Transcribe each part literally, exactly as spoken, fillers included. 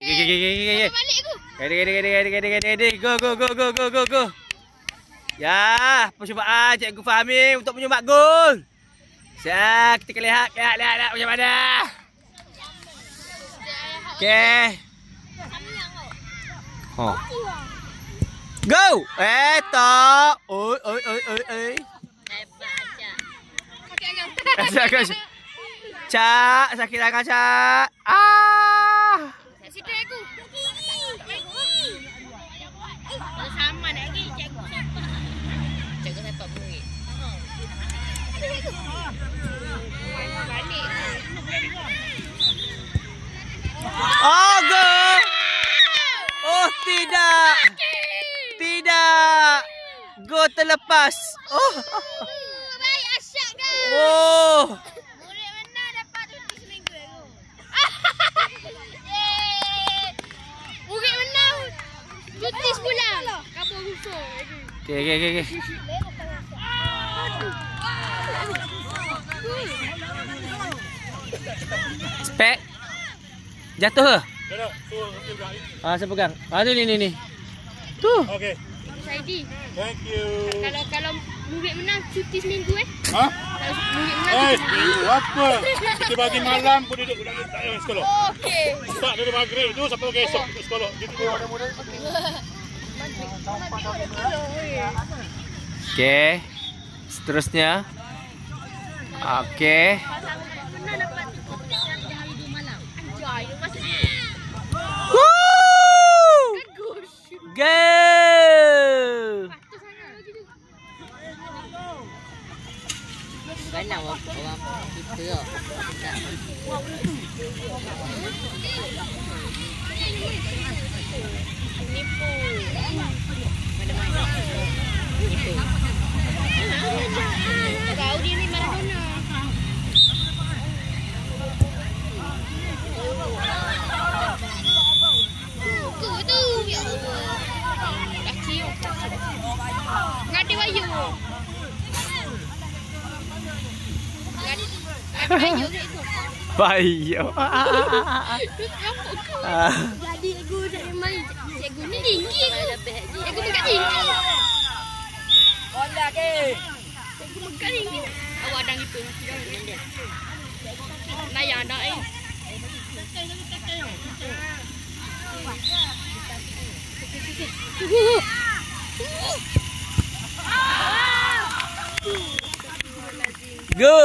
Ready, ready, ready, ready, ready, ready, ready. Go, go, go, go, go, go, go. Ya, percubaan Cikgu Fahmi untuk menyumbang gol. Siap, kita lihat, lihat, lihat, lihat macam mana. Okey. Oh. Go! Eh, tak. Oi, oi, oi, oi, oi. Sakit agak. Cak, sakit agak, Cak. Ah. Situ aku. Sama lagi cikgu siapa? Cikgu siapa murid? Balik. Oh, gol. Oh, tidak. Tidak. Gol terlepas. Oh. Baik asyik kan? Oh. Murid mana dapat cuti seminggu aku? Yeay. Murid mana cuti sebulan? Kapur rusuh. Okey, okey, okey, okey. Spek. Jatuh ke? Ah, saya pegang. Ah, tu ni ni ni. Tu. Okey. Saidi. Thank you. Kalau kalau murid menang cuti seminggu eh? Ha? Kalau murid menang Eh, cuti seminggu. apa? Kita bagi malam pun duduk budak tak payah sekolah. Okey. Start dari maghrib tu sampai ke esok ke sekolah. Gitu tu. Okey. Seterusnya. Okey. Pernah dapat cuti hari dua malam. Anjay, lepas tu. Woo! Bagus. Go! Patut sangat lagi tu. Banyak orang kita lah. Nipu. Mana-mana. Nipu. Kau dia ni Maradona. Buku tu. Ya Allah. Kaki. Ngadi wayu. Ngadi. Ayo gitu. Bayo. Jadi aku dari mana? Cikgu ni tinggi aku. Cikgu dekat tinggi. Bola ke? Cikgu dekat tinggi. Awak ada gitu. Naya ada eh. Go.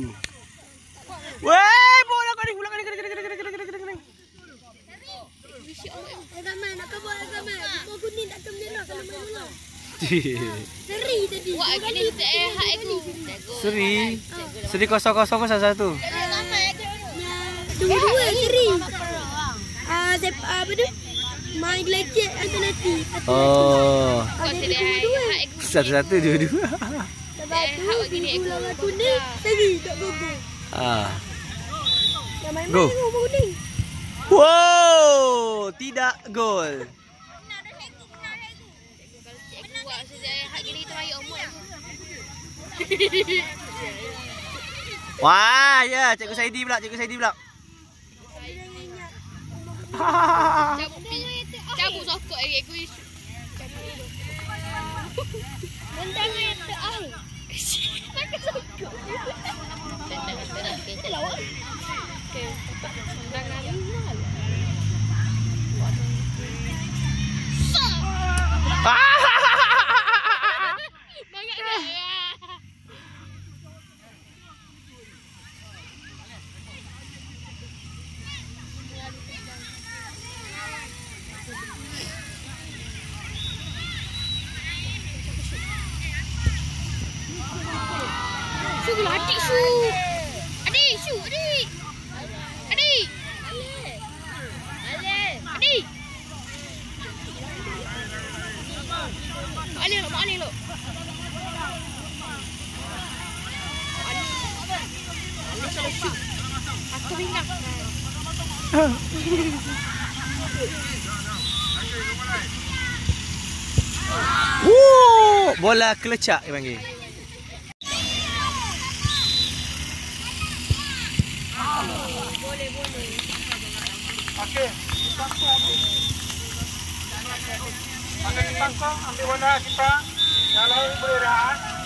Weh, bola kau ni, bola kau ni, kau ni, kau ni, kau ni, kau ni, kau ni. Agama nak kau buat agama. Mau kuning tak kemera kalau main bola. Seri tadi. Wah, gini eh hak aku. Seri. Seri kosong kosong kosong satu. Dua-dua seri. Ah, apa tu? Main gelajak alternatif. Oh. Kau sedih hak aku. Satu-satu dua-dua. Sebab tu gini aku kuning seri tak gogo. Ah. Yang main Go. main kuning. Wow, tidak gol. Wah, ya, Cikgu Saidi pula, Cikgu Saidi pula. Cabut sokok lagi aku. Bentang itu ai. Sakit sokok. Lawak. Okey, tendangan ini. Banyak dah. Su adik su. Adik su, adik. Adik. Adik. Alih lo, alih lo. Alih selalu su. Aku ringan. Woo, bola kelecak dia panggil. Boleh, boleh. Okey. Mana simpang kau? Ambil warna simpang. Kalau boleh dah.